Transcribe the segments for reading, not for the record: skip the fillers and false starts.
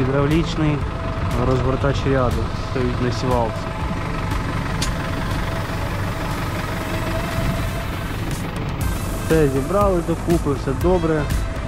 гідравлічний розгортач ряду стоїть на сівалці. Все зібрали докупи, все добре.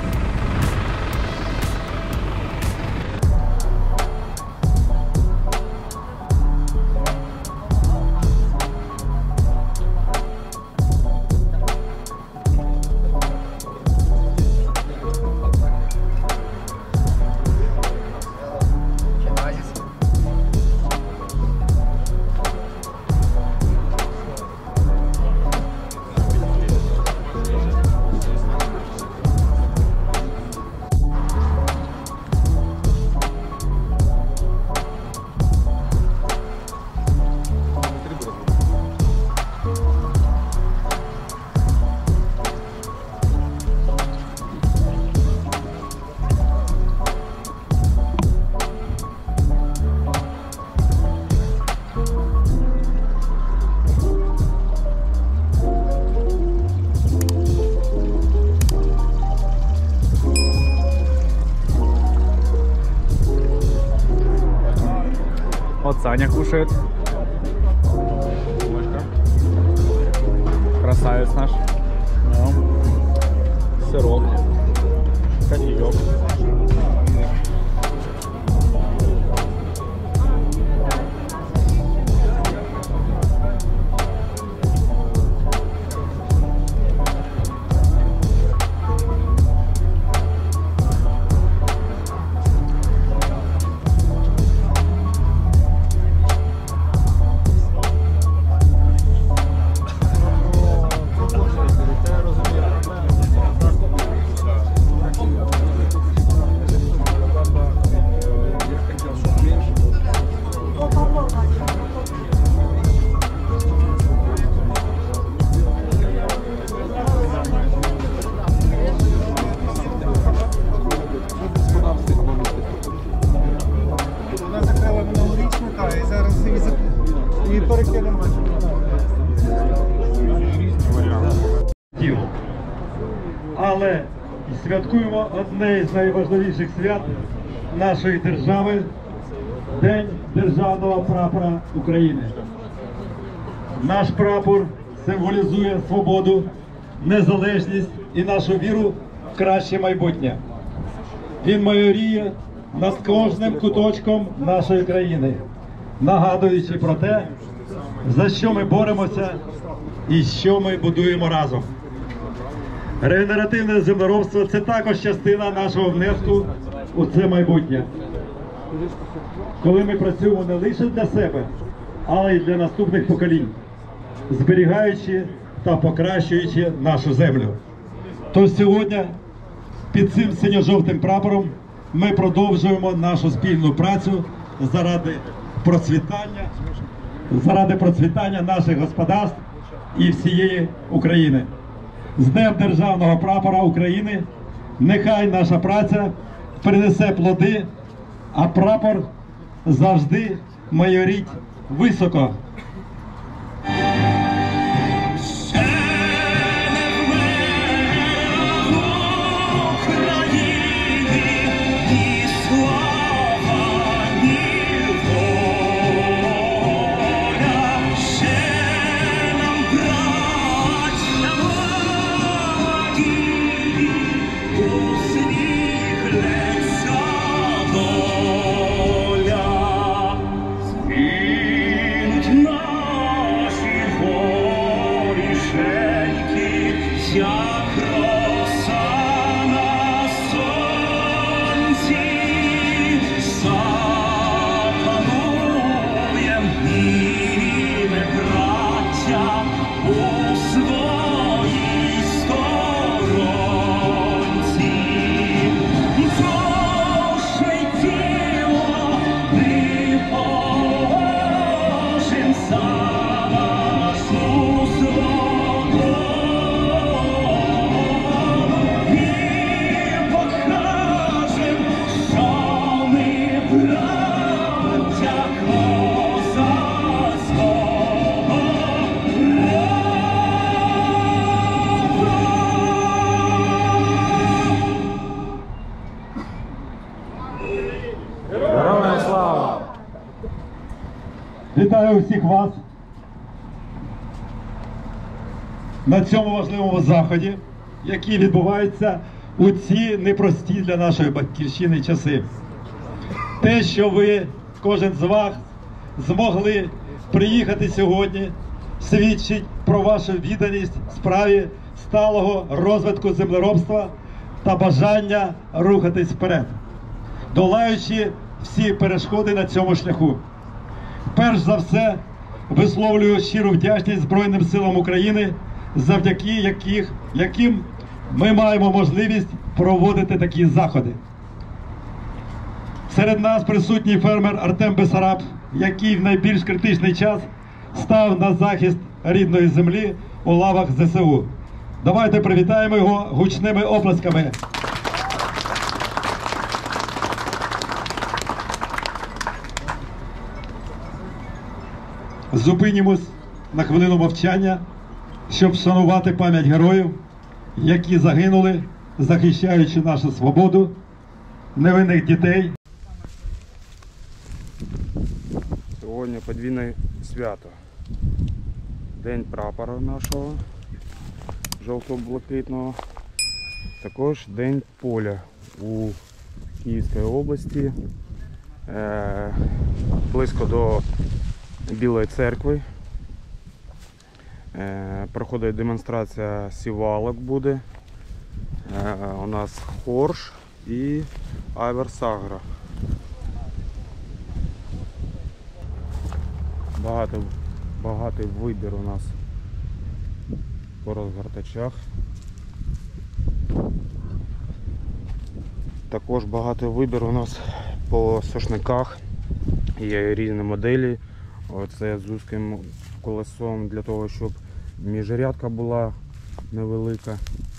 Вот Саня кушает. Красавец наш. Сырок. Кофеек. І перекинемо. Але святкуємо одне з найважливіших свят нашої держави – День Державного прапора України. Наш прапор символізує свободу, незалежність і нашу віру в краще майбутнє. Він майоріє над кожним куточком нашої країни, нагадуючи про те, за що ми боремося і що ми будуємо разом. Регенеративне землеробство – це також частина нашого внеску у це майбутнє. Коли ми працюємо не лише для себе, але й для наступних поколінь, зберігаючи та покращуючи нашу землю. Тож сьогодні під цим синьо-жовтим прапором ми продовжуємо нашу спільну працю заради процвітання наших господарств і всієї України. З Днем Державного прапора України нехай наша праця принесе плоди, а прапор завжди майорить високо. Наші Героям слава! Вітаю усіх вас на цьому важливому заході, який відбувається у ці непрості для нашої батьківщини часи. Те, що ви, кожен з вас, змогли приїхати сьогодні, свідчить про вашу відданість справі сталого розвитку землеробства та бажання рухатись вперед, долаючи всі перешкоди на цьому шляху. Перш за все, висловлюю щиру вдячність Збройним силам України, завдяки яким ми маємо можливість проводити такі заходи. Серед нас присутній фермер Артем Бессараб, який в найбільш критичний час став на захист рідної землі у лавах ЗСУ. Давайте привітаємо його гучними оплесками. Зупинімось на хвилину мовчання, щоб вшанувати пам'ять героїв, які загинули, захищаючи нашу свободу, невинних дітей. Сьогодні подвійне свято. День прапора нашого, жовто-блакитного. Також День поля у Київській області, близько до Білої церкви. Проходить демонстрація сівалок буде. У нас Хорш і Аверсагро. Багатий вибір у нас по розгортачах. Також багатий вибір у нас по сошниках. Є різні моделі. Оце з вузьким колесом для того, щоб міжрядка була невелика.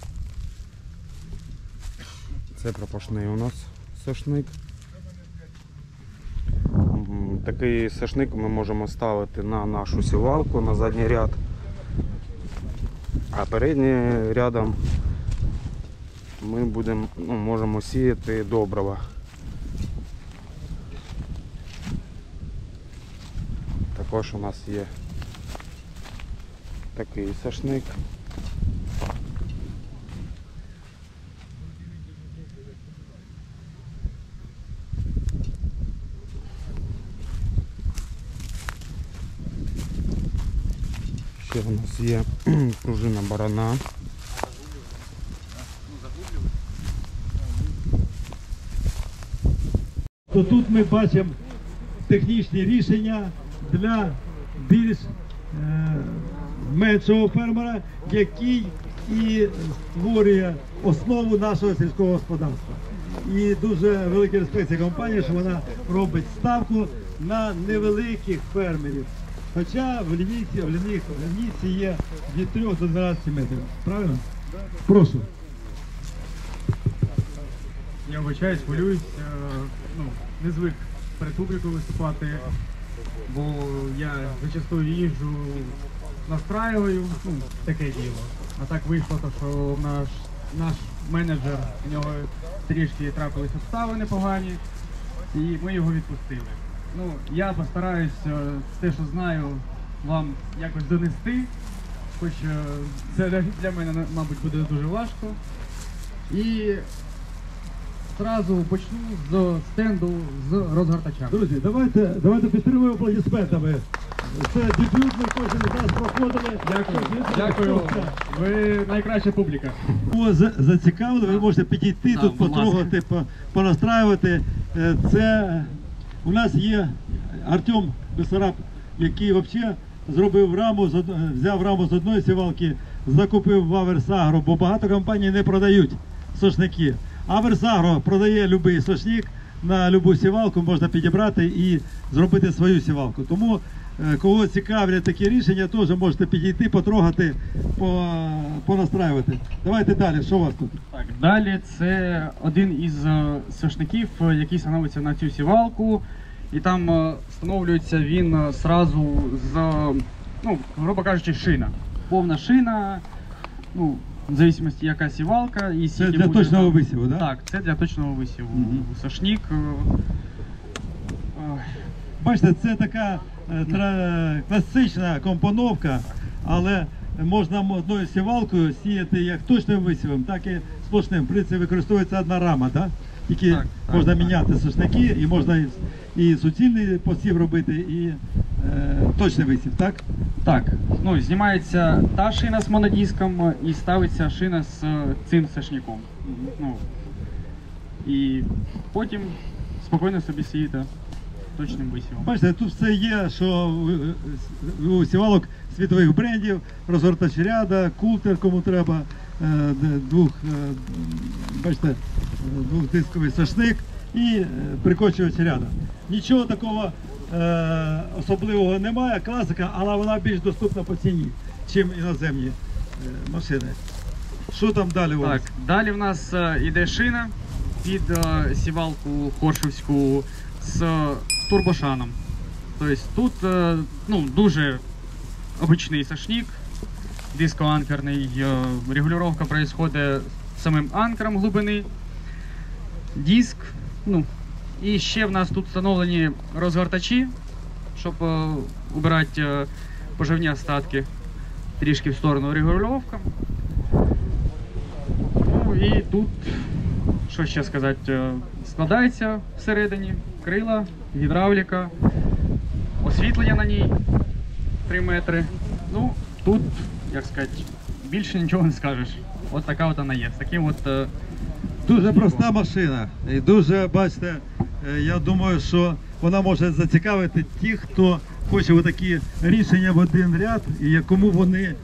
Це пропашний у нас сошник. Такий сошник ми можемо ставити на нашу сівалку, на задній ряд, а переднім рядом ми можемо сіяти добрива. Також у нас є такий сошник. Ще у нас є пружина барана. То тут ми бачимо технічні рішення для більш меншого фермера, який і створює основу нашого сільського господарства. І дуже великий респект цій компанії, що вона робить ставку на невеликих фермерів. Хоча в лінійці є від 3 до 12 метрів. Правильно? Прошу. Я вибачаюсь, хвилююсь, не звик перед публікою виступати, бо я зачастую їжджу, настраюю, таке діло. А так вийшло, що наш менеджер, у нього трішки трапились обставини погані, і ми його відпустили. Я постараюсь те, що знаю, вам якось донести, хоч це для мене, мабуть, буде дуже важко. І одразу почну з стенду з розгортачами. Друзі, давайте підтримуємо аплодисментами. Це дебют, ми кожен раз проходили. Дякую. Ви найкраща публіка. Кого зацікавили, ви можете підійти, тут потрогати, понастраювати. Це у нас є Артем Бессараб, який взагалі зробив раму, взяв раму з одної сівалки, закупив в Аверсагро, бо багато компаній не продають сошники. Аверсагро продає будь-який сошник, на будь-яку сівалку можна підібрати і зробити свою сівалку. Тому кого цікавлять такі рішення, теж можете підійти, потрогати, понастраювати. Давайте далі, що у вас тут? Так, далі це один із сошників, який становиться на цю сівалку. І там встановлюється він зразу з, грубо кажучи, шина. Повна шина, в залежності яка сівалка. І це для точного висіву, так? Так, це для точного висіву. Сошник Бачите, це така класична компоновка, але можна одною сівалкою сіяти як точним висівом, так і сплошним. В принципі, використовується одна рама, так? Тільки Так, можна міняти сушники, і можна і суцільний посів робити, і точний висів, так? Так, ну, знімається та шина з монодиском і ставиться шина з цим сошником. Ну, і потім спокійно собі сієте точним висівом. Бачите, тут все є, що у сівалок світових брендів, розгортач ряда, култер, кому треба, двохдисковий сошник і прикочувач ряда. Нічого такого особливого немає, класика, але вона більш доступна по ціні, ніж іноземні машини. Що там далі у вас? Так, далі в нас іде шина під сівалку хоршівську з турбошаном. Тобто тут ну, дуже обичний сошник, дискоанкерний, регулювання происходит самим анкером глибини, диск, ну, і ще в нас тут встановлені розгортачі, щоб убирати поживні остатки трішки в сторону регулювання. Ну і тут, що ще сказати, складається всередині крила, гідравліка, освітлення на ній 3 метри. Ну, тут, як сказати, більше нічого не скажеш. От така от вона є. З таким от Дуже проста машина. І дуже, бачите, я думаю, що вона може зацікавити тих, хто хоче такі рішення в один ряд, і кому вони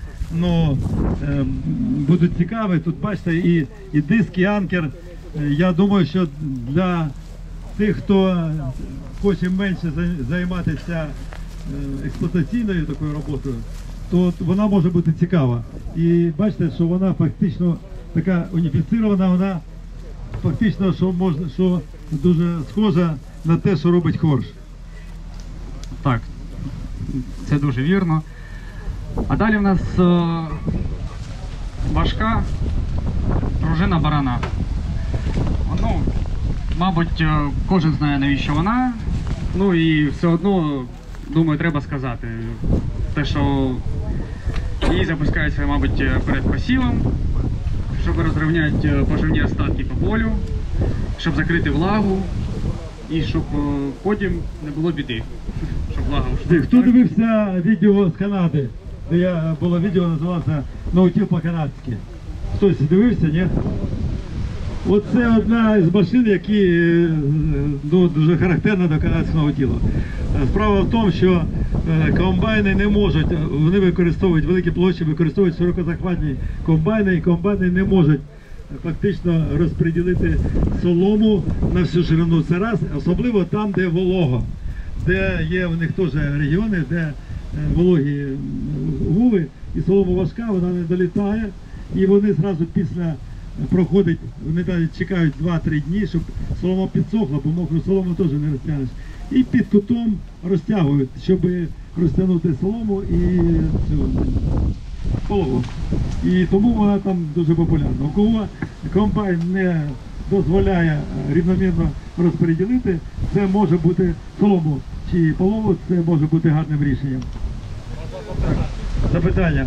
будуть цікаві. Тут, бачите, і диск, і анкер. Я думаю, що для тих, хто хоче менше займатися експлуатаційною такою роботою, то вона може бути цікава. І бачите, що вона фактично така уніфіцирована, вона фактично, що дуже схожа на те, що робить Хорш. так, це дуже вірно. А далі в нас важка пружина барана. Ну, мабуть, кожен знає, навіщо вона. Ну і все одно, думаю, треба сказати. Те, що її запускається, мабуть, перед посівом, щоб розрівняти поживні остатки по полю, щоб закрити влагу і щоб потім не було біди. Щоб влага ушла. Хто дивився відео з Канади, де було відео, називалося «Наутіл по-канадськи»? Хтось дивився, ні? Оце одна з машин, які дуже характерна до канадського тіла. Справа в тому, що комбайни не можуть, вони використовують великі площі, використовують широкозахватні комбайни, і комбайни не можуть фактично розподілити солому на всю ширину. Це раз, особливо там, де волого, де є в них теж регіони, де вологі гуви, і солома важка, вона не долітає, і вони зразу після проходить, вони навіть чекають 2-3 дні, щоб солома підсохла, бо мокру солому теж не розтягнеш. І під кутом розтягують, щоб розтягнути солому і цю полову. І тому вона там дуже популярна. У кого комбайн не дозволяє рівномірно розподілити, це може бути солому чи полову, це може бути гарним рішенням. Запитання.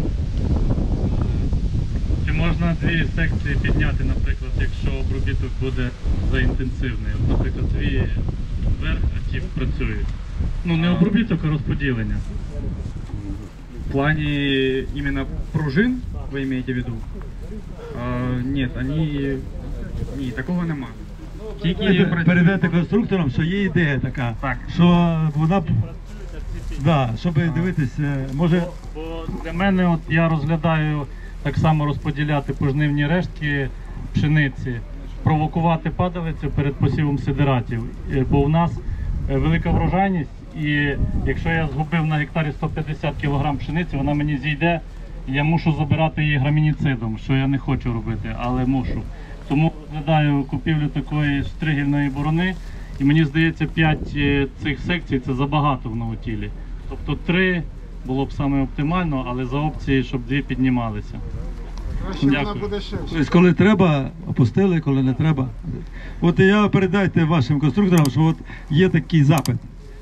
Чи можна 2 секції підняти, наприклад, якщо обробіток буде заінтенсивний? От, наприклад, 2 вверх, а ті працюють. Ну, не обробіток, а розподілення. В плане именно пружин, вы имеете в виду? Нет, они... Ні, такого нема. Тільки Передайте конструкторам, що є ідея така, Так. що вона, да, щоб дивитися, може... Бо для мене, от я розглядаю так само розподіляти пожнивні рештки пшениці, провокувати падалицю перед посівом сидератів, бо в нас велика врожайність, і якщо я згубив на гектарі 150 кг пшениці, вона мені зійде, і я мушу забирати її грамініцидом, що я не хочу робити, але мушу. Тому розглядаю купівлю такої стригільної борони, і мені здається, 5 цих секцій це забагато в новотілі. Тобто 3 було б саме оптимально, але за опції, щоб 2 піднімалися. Дякую. Тобто, коли треба, опустили, коли не треба. От я передайте вашим конструкторам, що от є такий запит.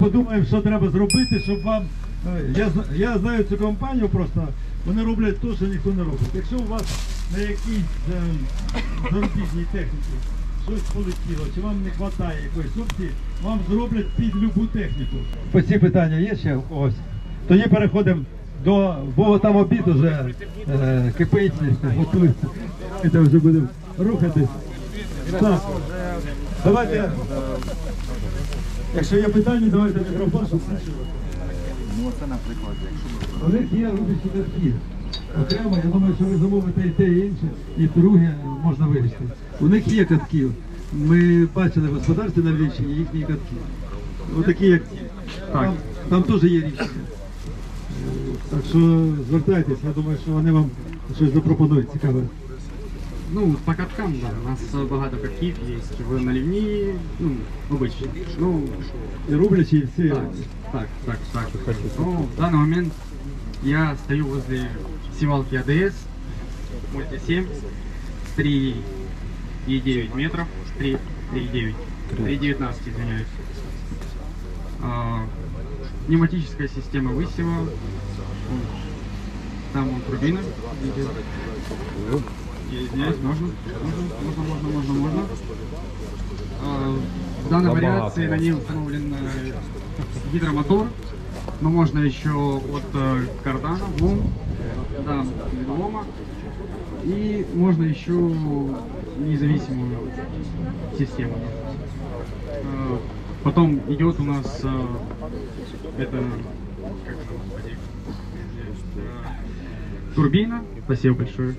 подумаємо, що треба зробити, щоб вам... Я знаю цю компанію просто, вони роблять те, що ніхто не робить. Якщо у вас на якійсь зарубіжній техніці щось полетіло, чи вам не вистачає якоїсь опції, вам зроблять під любу техніку. По ці питання є ще у когось? Тоді переходимо до... Бо там обід вже кипить, готується. І там вже будемо рухатись. Так, давайте... Якщо є питання, давайте мікрофон, щоб все чули. Ну, це, наприклад, якщо У них є рубячі катки. Окремо, я думаю, що ви замовите і те, і інше, і друге можна вирішити. У них є катки. Ми бачили в господарстві на Львівщині їхні катки. Ось такі, як ті. Там теж є рішення. Так що звертайтесь, я думаю, що вони вам щось запропонують цікаве. Ну, по каткам, да, у нас багато катків є, в наливні, ну, обичні. Ну, І рублячі, і всі. так. Ну, в данный момент я стою возле севалки АДС, мульти-7, 3,9 метров, 3,19, извиняюсь. Пневматическая система высева, там он турбина. Я извиняюсь, можно. В данной вариации на ней установлен гидромотор, но можно еще от кардана, ВОМ, да, ВОМа, и можно еще независимую систему. Потом идет у нас это, как это, господи, турбина, спасибо большое.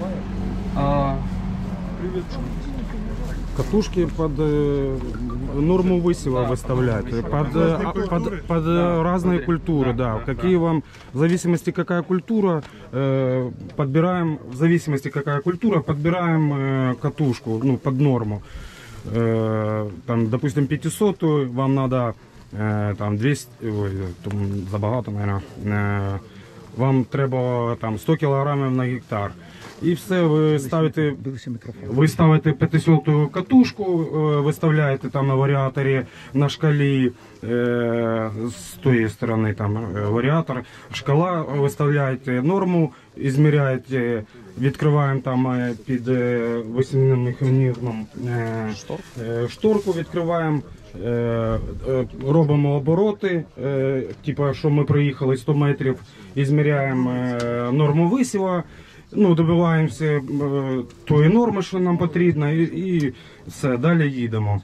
Катушки под норму высева выставлять, под разные культуры, да. Какие вам, в зависимости какая культура, подбираем, в зависимости какая культура, подбираем катушку, ну, под норму. Там, допустим, 500, вам надо там 200, ой, там забагато, наверное, вам треба там 100 кг на гектар. І все, ви ставите 500-ту катушку, виставляєте там на варіаторі, на шкалі, з тої сторони там варіатор, шкала, виставляєте норму, ізміряєте, відкриваємо там під весільним механізмом шторку, відкриваємо, робимо обороти, типу, що ми проїхали 100 метрів, ізміряємо норму висіва, ну, добиваємося тої норми, що нам потрібно, і все, далі їдемо.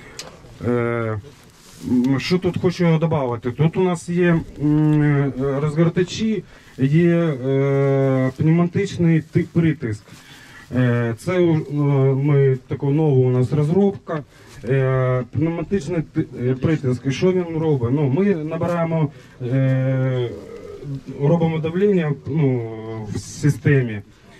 Що тут хочу додати? Тут у нас є розгортачі, є пневматичний притиск. Це ми таку нову у нас розробка. Пневматичний притиск. Що він робить? Ну, ми набираємо, робимо давлення, ну, в системі.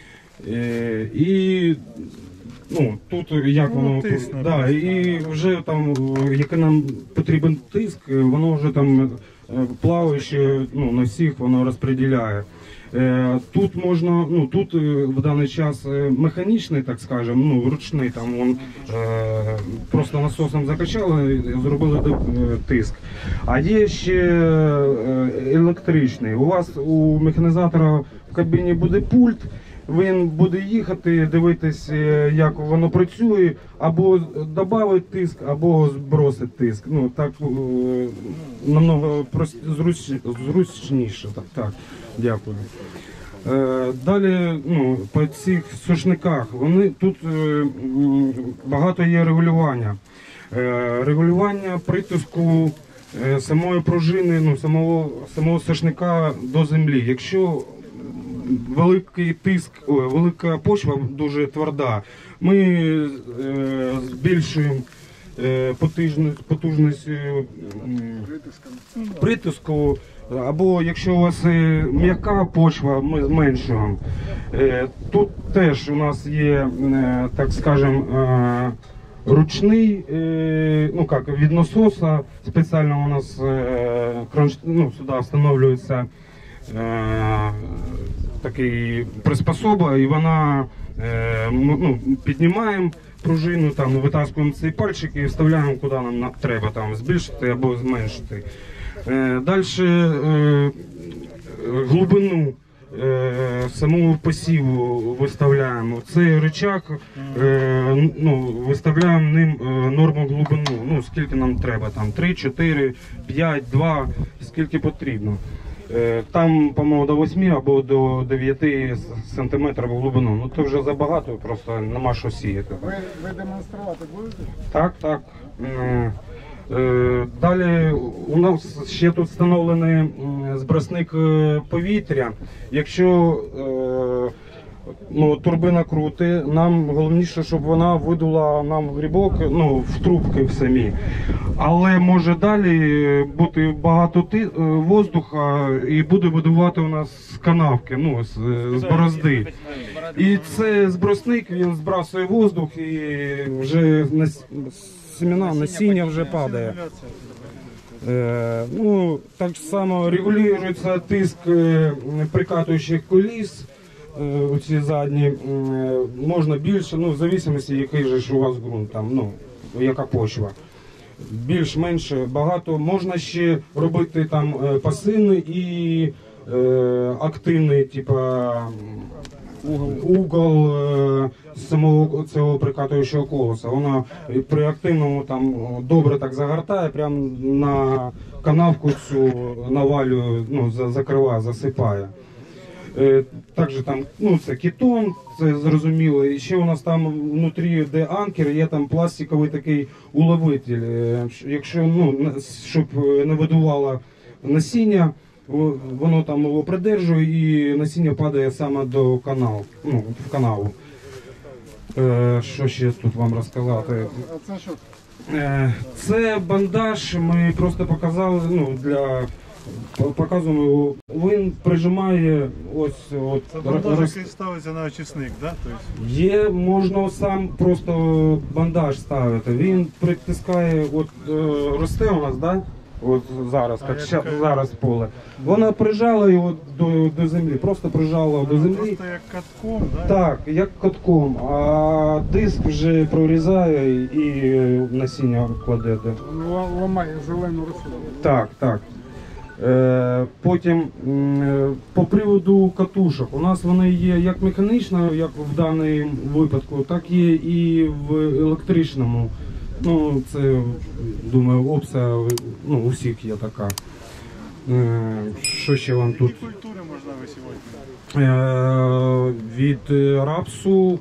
І ну, тут як воно да, і вже там, який нам потрібен тиск, воно вже там плаваючи, ну, на всіх воно розподіляє. Тут можна, ну, тут в даний час механічний, так скажемо, ну, ручний, там он просто насосом закачали і зробили тиск. А є ще електричний. У вас у механізатора в кабіні буде пульт. Він буде їхати, дивитись, як воно працює, або додавить тиск, або збросить тиск. Ну, так намного зручніше. Так, дякую. Далі, ну, по цих сушниках, вони тут багато є регулювання. Регулювання притиску самої пружини, ну, самого сушника до землі. Якщо великий тиск, велика почва дуже тверда, ми збільшуємо потужність притиску, або якщо у вас м'яка почва, ми зменшуємо. Тут теж у нас є, так скажемо, ручний, ну як, від насоса, спеціально у нас ну, сюди встановлюється такий приспособа, і вона, ну, піднімаємо пружину, там, витаскуємо цей пальчик і вставляємо куди нам треба, там, збільшити або зменшити. Далі глибину самого посіву виставляємо. Цей рычаг, виставляємо ним норму глибину, скільки нам треба, там 3, 4, 5, 2, скільки потрібно. Там, по-моєму, до 8 або до 9 сантиметрів глибину. Ну, це вже забагато, просто нема що сіяти. Ви демонструвати будете? Так, так. Далі у нас ще тут встановлений збросник повітря. Якщо турбина крути, нам головніше, щоб вона видула нам грибок в трубки в самі. Але може далі бути багато воздуха і буде видувати у нас з канавки, з борозди. І це збросник, він збрасує воздух і вже насіння вже падає. Так само регулюється тиск прикатуючих коліс, оці задні, можна більше, в залежності, який же ж у вас ґрунт, яка почва. Більш-менше багато. Можна ще робити там пасивний і активний, угол самого цього прикатуючого колеса. Вона при активному там добре так загортає, прямо на канавку цю навалює, закриває, засипає. Також там, це кетон, це зрозуміло. І ще у нас там внутрі, де анкер, є там пластиковий такий уловитель. Якщо, щоб не видувало насіння, воно там його придержує і насіння падає саме до каналу, в канаву. Що ще тут вам розказати? А це що? Це бандаж, ми просто показали, показуємо його. Він прижимає ось от. Це бандаж, який ставиться на очисник, так? Є, можна сам просто бандаж ставити. Він притискає, росте у нас, так? От зараз, як зараз поле. Вона прижала його до землі, просто прижала до землі. Просто як катком, так? Так, як катком, а диск вже прорізає і насіння кладе. Ламає зелену рослину. Так, так. Потім по приводу катушок. У нас вони є як механічно, як в даному випадку, так є і в електричному. Це, думаю, опція у всіх є така. Що ще вам тут? Які культури можна висівати? Від рапсу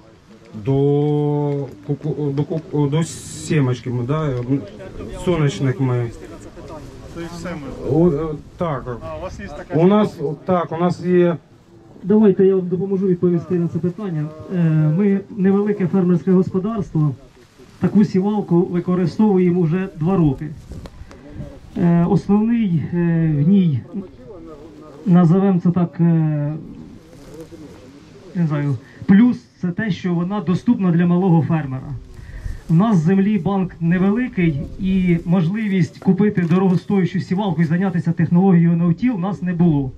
до сімочки, сонячник ми. Тобто все можна? Так. А, у вас є така у нас є. Давайте я вам допоможу відповісти на це питання. Ми невелике фермерське господарство. Таку сівалку використовуємо вже 2 роки. Основний в ній, називаємо це так, не знаю, плюс це те, що вона доступна для малого фермера. У нас з землі банк невеликий і можливість купити дорогостоящу сівалку і зайнятися технологією ноутіл у нас не було.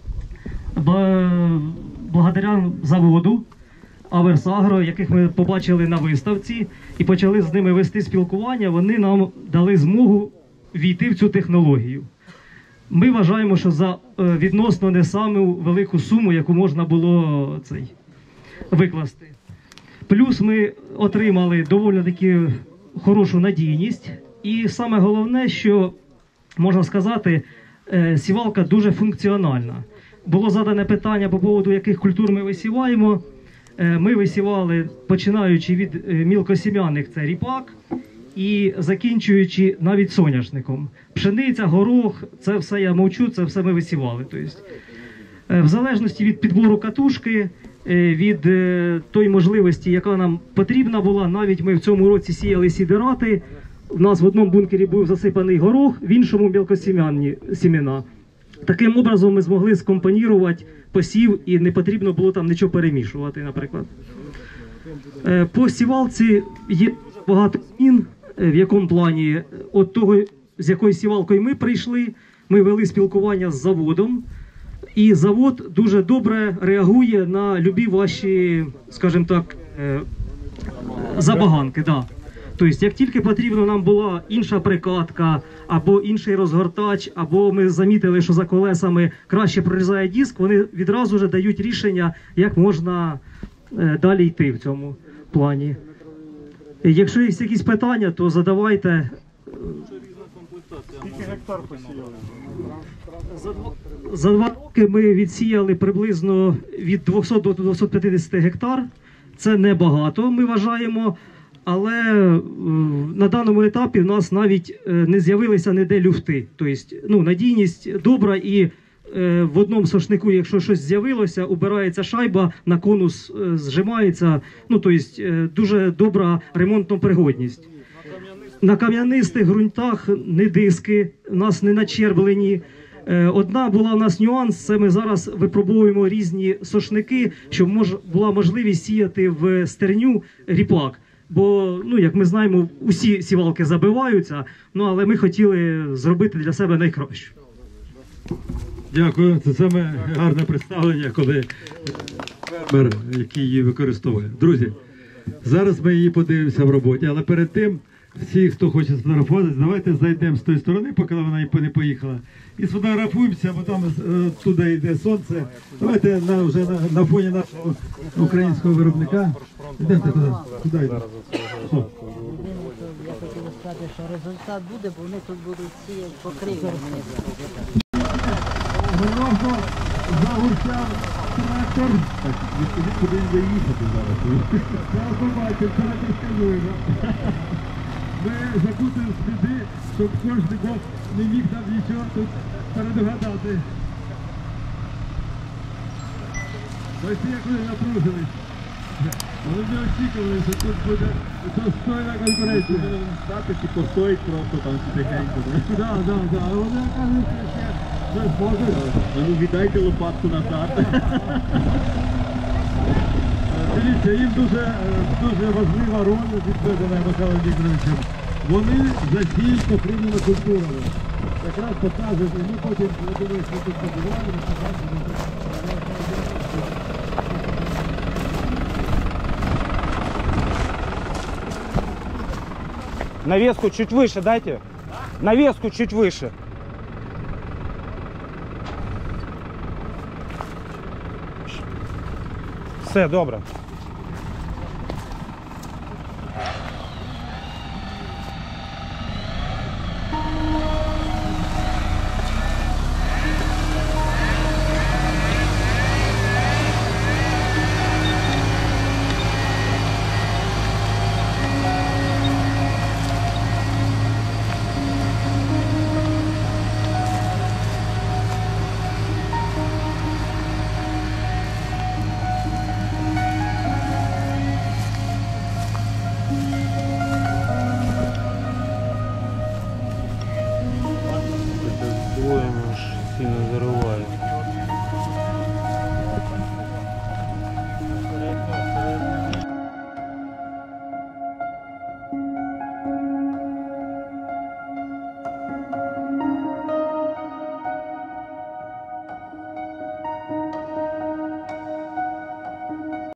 Благодаря заводу Аверсагро, яких ми побачили на виставці і почали з ними вести спілкування, вони нам дали змогу війти в цю технологію. Ми вважаємо, що за відносно не саму велику суму, яку можна було викласти. Плюс ми отримали доволі таки хорошу надійність. І саме головне, що можна сказати, сівалка дуже функціональна. Було задане питання по поводу, яких культур ми висіваємо. Ми висівали, починаючи від мілкосім'яних, це ріпак, і закінчуючи навіть соняшником. Пшениця, горох, це все я мовчу, це все ми висівали. Тобто, в залежності від підбору катушки, від тої можливості, яка нам потрібна була, навіть ми в цьому році сіяли сідерати, у нас в одному бункері був засипаний горох, в іншому мілкосім'яні сімена. Таким образом ми змогли скомпонувати посів і не потрібно було там нічого перемішувати, наприклад. По сівалці є багато змін, в якому плані, от того, з якою сівалкою ми прийшли, ми вели спілкування з заводом, і завод дуже добре реагує на любі ваші, скажімо так, Забаганки, так. Да. Тобто, як тільки потрібна нам була інша прикатка, або інший розгортач, або ми замітили, що за колесами краще прорізає диск, вони відразу вже дають рішення, як можна далі йти в цьому плані. Якщо є якісь питання, то задавайте. Скільки гектар посіяли? За 2 роки ми відсіяли приблизно від 200 до 250 гектар. Це небагато, ми вважаємо. Але на даному етапі в нас навіть не з'явилися ніде люфти. Тобто, надійність добра, і в одному сошнику, якщо щось з'явилося, убирається шайба, на конус зжимається. Тобто, дуже добра ремонтна пригодність. На кам'янистих ґрунтах не диски, у нас не начерблені. Одна була у нас нюанс, це ми зараз випробовуємо різні сошники, щоб була можливість сіяти в стерню ріпак. Бо, як ми знаємо, усі сівалки забиваються, але ми хотіли зробити для себе найкраще. Дякую, це саме гарне представлення, коли фермер, який її використовує. Друзі, зараз ми її подивимося в роботі, але перед тим, всі, хто хоче сфотографуватися, давайте зайдемо з тої сторони, поки вона не поїхала, і сфотографуємося, бо там туди йде сонце. Давайте вже на фоні нашого українського виробника. Йдемте туди йдемо. Я хотів сказати, що результат буде, бо вони тут будуть сіяти по криві. Головно загурчав трактор. Так, відповідь, куди він заїхати зараз. Я побачив, це не скажу. Ми закутуємо сліди, щоб кожен не міг нам нічого тут передогадати. Ось як ви напружились. Вони не очікували, що тут буде достойна конкуренція. Стати чи постоїть просто там тихенько. Так. А вони кажуть, що щось може. Ну віддайте лопатку назад. Дивіться, їм дуже важлива роль відведена Михайлом Вікторовичем. Вони засіють покривними культурами. Якраз покажуть, і ми потім, я думаю, що тут побуваємо, Навеску чуть выше дайте. Навеску чуть выше. Все, добре. Двоє аж сильно зариває.